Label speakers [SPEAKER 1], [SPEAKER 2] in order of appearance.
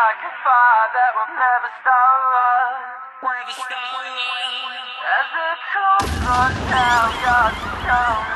[SPEAKER 1] like a fire that will never start. As the truth runs down, you're to come.